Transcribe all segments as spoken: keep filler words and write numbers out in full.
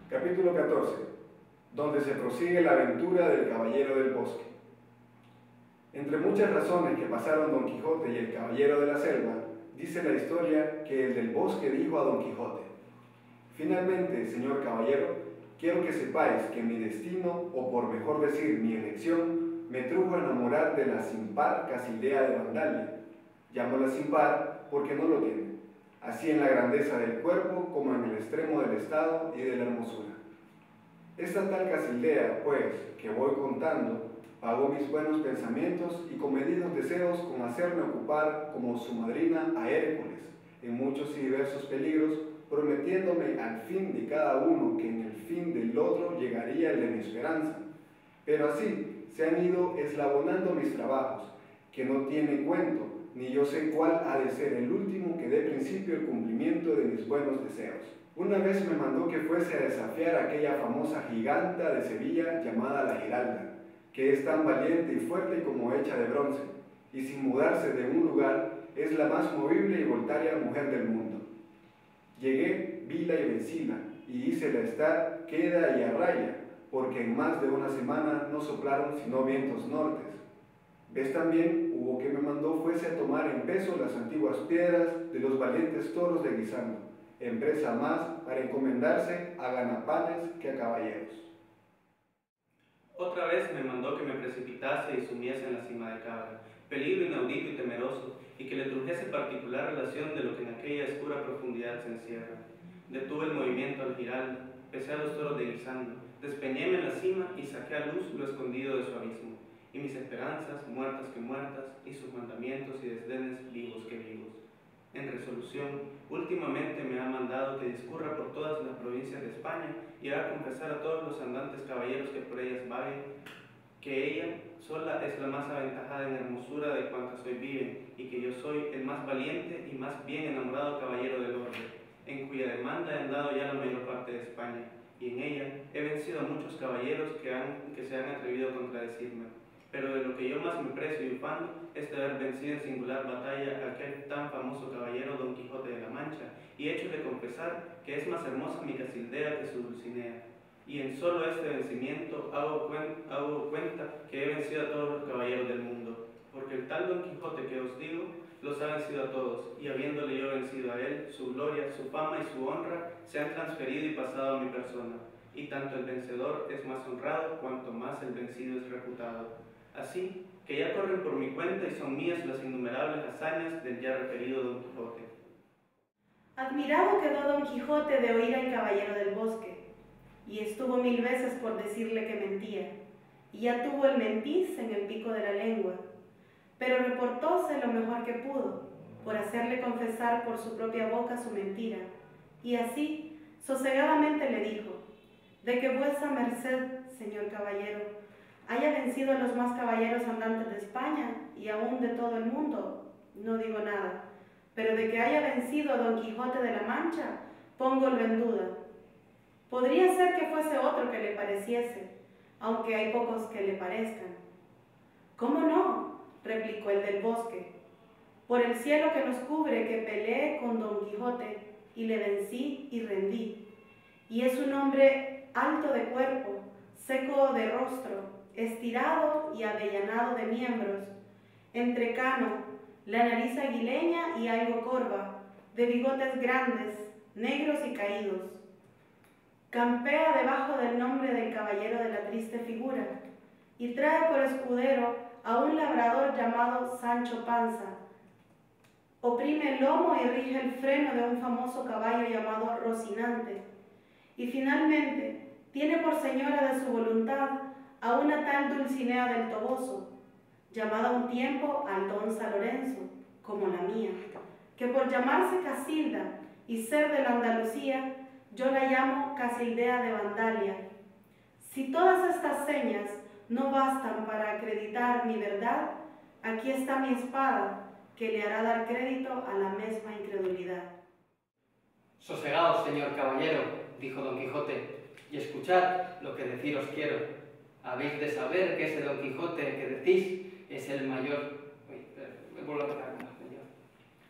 Capítulo catorce, donde se prosigue la aventura del Caballero del Bosque. Entre muchas razones que pasaron Don Quijote y el Caballero de la Selva, dice la historia que el del bosque dijo a Don Quijote: finalmente, señor caballero, quiero que sepáis que mi destino, o por mejor decir, mi elección, me trujo a enamorar de la sin par Casildea de Vandalia. Llámola sin par porque no lo tiene, así en la grandeza del cuerpo como en el extremo del estado y de la hermosura. Esta tal Casildea, pues, que voy contando, pagó mis buenos pensamientos y comedidos deseos con hacerme ocupar como su madrina a Hércules en muchos y diversos peligros, prometiéndome al fin de cada uno que en el fin del otro llegaría el de mi esperanza. Pero así se han ido eslabonando mis trabajos, que no tiene cuento, ni yo sé cuál ha de ser el último que dé principio al cumplimiento de mis buenos deseos. Una vez me mandó que fuese a desafiar a aquella famosa giganta de Sevilla llamada la Giralda, que es tan valiente y fuerte como hecha de bronce, y sin mudarse de un lugar es la más movible y voluntaria mujer del mundo. Llegué, vila y vencila, y hícela estar queda y a raya, porque en más de una semana no soplaron sino vientos nortes. ¿Ves también? Hubo que me mandó fuese a tomar en peso las antiguas piedras de los valientes toros de Guisando, empresa más para encomendarse a ganapanes que a caballeros. Otra vez me mandó que me precipitase y sumiese en la cima de Cabra, peligro inaudito y temeroso, y que le trujese particular relación de lo que en aquella oscura profundidad se encierra. Detuve el movimiento al Giralda, pesé a los toros de Guisando, despeñéme en la cima y saqué a luz lo escondido de su abismo, y mis esperanzas, muertas que muertas, y sus mandamientos y desdenes, vivos que vivos. En resolución, últimamente me ha mandado que discurra por todas las provincias de España y haga confesar a todos los andantes caballeros que por ellas vaguen, que ella sola es la más aventajada en hermosura de cuantas hoy viven, y que yo soy el más valiente y más bien enamorado caballero del orbe, en cuya demanda he andado ya la mayor parte de España, y en ella he vencido a muchos caballeros que, han, que se han atrevido a contradecirme. Pero de lo que yo más me precio y ufano es de haber vencido en singular batalla a aquel tan famoso caballero Don Quijote de la Mancha, y hecho de confesar que es más hermosa mi Casildea que su Dulcinea. Y en solo este vencimiento hago, cuen hago cuenta que he vencido a todos los caballeros del mundo, porque el tal Don Quijote que os digo los ha vencido a todos, y habiéndole yo vencido a él, su gloria, su fama y su honra se han transferido y pasado a mi persona, y tanto el vencedor es más honrado cuanto más el vencido es reputado. Así que ya corren por mi cuenta y son mías las innumerables hazañas del ya referido Don Quijote. Admirado quedó Don Quijote de oír al Caballero del Bosque, y estuvo mil veces por decirle que mentía, y ya tuvo el mentiz en el pico de la lengua, pero reportóse lo mejor que pudo, por hacerle confesar por su propia boca su mentira, y así sosegadamente le dijo: de que vuesa merced, señor caballero, haya vencido a los más caballeros andantes de España y aún de todo el mundo, no digo nada, pero de que haya vencido a Don Quijote de la Mancha, póngolo en duda. Podría ser que fuese otro que le pareciese, aunque hay pocos que le parezcan. ¿Cómo no?, replicó el del Bosque. Por el cielo que nos cubre que peleé con Don Quijote y le vencí y rendí. Y es un hombre alto de cuerpo, seco de rostro, estirado y avellanado de miembros, entrecano, la nariz aguileña y algo corva, de bigotes grandes, negros y caídos. Campea debajo del nombre del caballero de la triste figura, y trae por escudero a un labrador llamado Sancho Panza. Oprime el lomo y rige el freno de un famoso caballo llamado Rocinante, y finalmente tiene por señora de su voluntad a una tal Dulcinea del Toboso, llamada un tiempo Aldonza Lorenzo, como la mía, que por llamarse Casilda y ser de la Andalucía, yo la llamo Casildea de Vandalia. Si todas estas señas no bastan para acreditar mi verdad, aquí está mi espada, que le hará dar crédito a la misma incredulidad. Sosegaos, señor caballero, dijo Don Quijote, y escuchad lo que deciros quiero. Habéis de saber que ese Don Quijote que decís es el mayor... Uy, me vuelvo a tocar más, señor.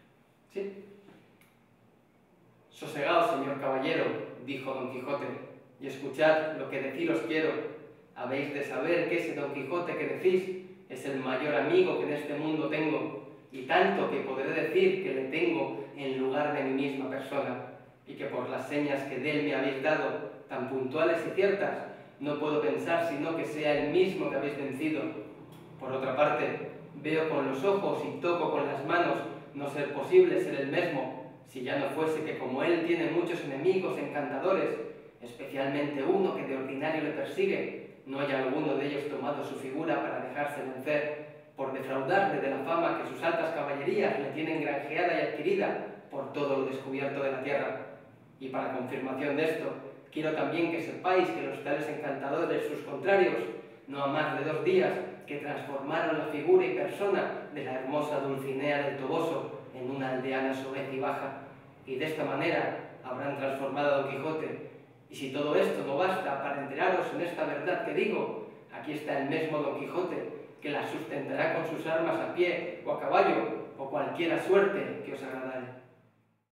¿Sí? Sosegaos, señor caballero, dijo Don Quijote, y escuchad lo que deciros quiero. Habéis de saber que ese Don Quijote que decís es el mayor amigo que en este mundo tengo, y tanto que podré decir que le tengo en lugar de mi misma persona, y que por las señas que de él me habéis dado, tan puntuales y ciertas, no puedo pensar sino que sea el mismo que habéis vencido. Por otra parte, veo con los ojos y toco con las manos no ser posible ser el mismo, si ya no fuese que como él tiene muchos enemigos encantadores, especialmente uno que de ordinario le persigue, no haya alguno de ellos tomado su figura para dejarse vencer, por defraudarle de la fama que sus altas caballerías le tienen granjeada y adquirida por todo lo descubierto de la tierra. Y para confirmación de esto, quiero también que sepáis que los tales encantadores, sus contrarios, no a más de dos días, que transformaron la figura y persona de la hermosa Dulcinea del Toboso en una aldeana soez y baja, y de esta manera habrán transformado a Don Quijote. Y si todo esto no basta para enteraros en esta verdad que digo, aquí está el mismo Don Quijote, que la sustentará con sus armas a pie o a caballo, o cualquiera suerte que os agradare.